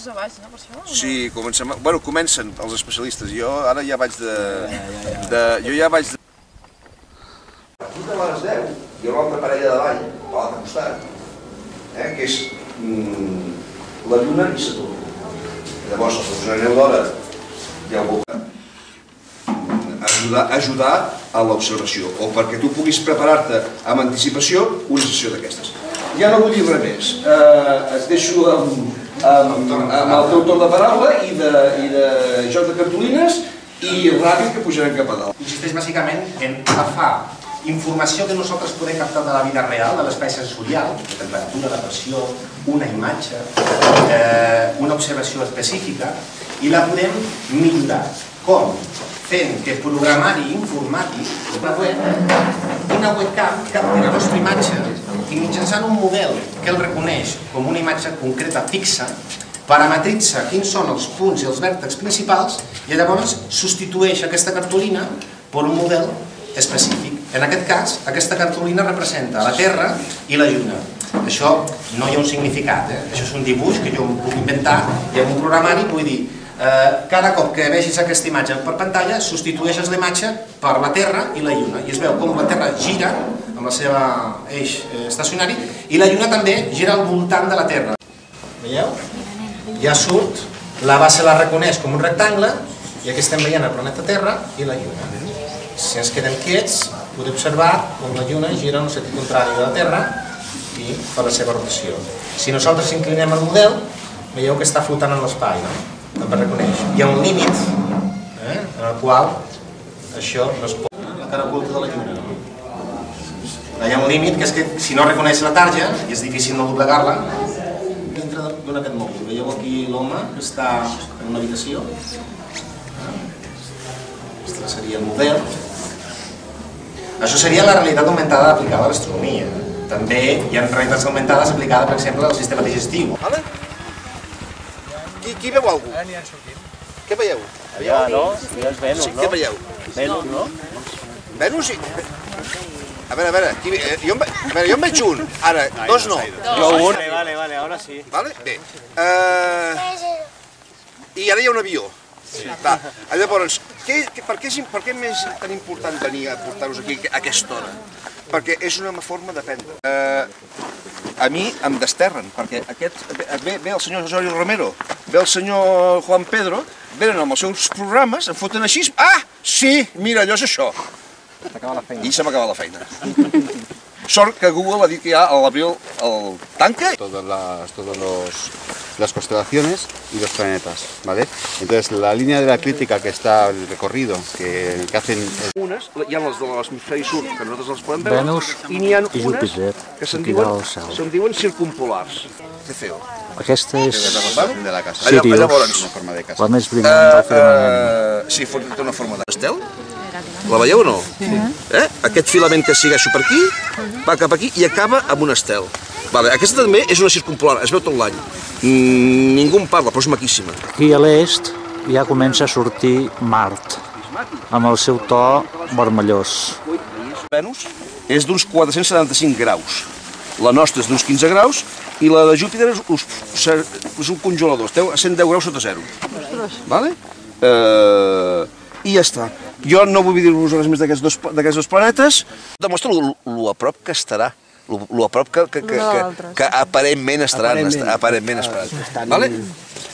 comences a baix, no, per això? Sí, comencen els especialistes. Jo ara ja vaig Jo ja vaig de... Tot a les 10 hi ha una altra parella de ball, a l'altre costat, que és la Lluna i Saturn. Llavors, a la neu d'hora ja ho veurà. Ajudar a l'observació, o perquè tu puguis preparar-te amb anticipació una sessió d'aquestes. Ja no vull dir res més. Et deixo amb el teu torn de paraula i de joc de cartolines i ràpid que pujarem cap a dalt. Consisteix bàsicament en agafar informació que nosaltres podem captar de la vida real, de l'espai sensorial, de temperatura, de pressió, una imatge, una observació específica, i la podem millorar. Com? Fent que programari informàtic, una webcam capti la nostra imatge i mitjançant un model que el reconeix com una imatge concreta fixa, parametritza quins són els punts i els vèrtexs principals i llavors substitueix aquesta cartolina per un model específic. En aquest cas, aquesta cartolina representa la Terra i la Lluna. Això no hi ha un significat, això és un dibuix que jo em puc inventar i amb un programari vull dir cada cop que vegis aquesta imatge per pantalla substitueixes la imatge per la Terra i la Lluna i es veu com la Terra gira amb el seu eix estacionari i la Lluna també gira al voltant de la Terra. Veieu? Ja surt, la base la reconeix com un rectangle i aquí estem veient el planeta Terra i la Lluna. Si ens quedem quiets, podem observar com la Lluna gira en el sentit contrari de la Terra i fa la seva rotació. Si nosaltres inclinem el model, veieu que està flotant en l'espai, no? També reconeix. Hi ha un límit en el qual això no es pot... La cara oculta de la Lluna. Hi ha un límit que és que si no reconeix la tarja, i és difícil no doblegar-la, dintre d'un aquest mòbil. Veieu aquí l'home que està en una habitació. Aquest seria el model. Això seria la realitat augmentada aplicada a l'astronomia. També hi ha realitats augmentades aplicades, per exemple, al sistema digestiu. Qui veu alguna cosa? N'hi han sortit. Què veieu? Allà, no? Allà és Venus, no? Què veieu? Venus, no? Venus i... A veure, jo en veig un, ara, dos no. Jo un. Vale, ara sí. Bé, i ara hi ha un avió. Llavors, per què és tan important venir a portar-vos aquí a aquesta hora? Perquè és una forma d'aprendre. A mi em desterren, perquè ve el senyor Osorio Romero, ve el senyor Juan Pedro, venen amb els seus programes, em foten així, sí, mira, allò és això. I se m'acaba la feina. Sort que Google ha dit que ja a l'abril el tanca. Todas las constelaciones y los planetas, ¿vale? Entonces, la línea de la eclíptica que está, el recorrido que hacen... Hi ha les de l'hemisferi sud, que nosaltres les podem veure, i n'hi ha unes que se'n diuen circumpolars. Què feu? Aquesta és de la casa. Sirius, la més brillant del firmament. Sí, té una forma d'estel. La veieu o no? Aquest filament que segueixo per aquí, va cap aquí i acaba amb un estel. Aquesta també és una circumpolar, es veu tot l'any. Ningú en parla, però és maquíssima. Aquí a l'est ja comença a sortir Mart, amb el seu to vermellós. Venus és d'uns 475 graus, la nostra és d'uns 15 graus i la de Júpiter és un congelador, esteu a 110 graus sota zero. I ja està. Jo no vull dir-vos res més d'aquests dos planetes. Demostra lo a prop que estarà, lo a prop que aparentment estaran.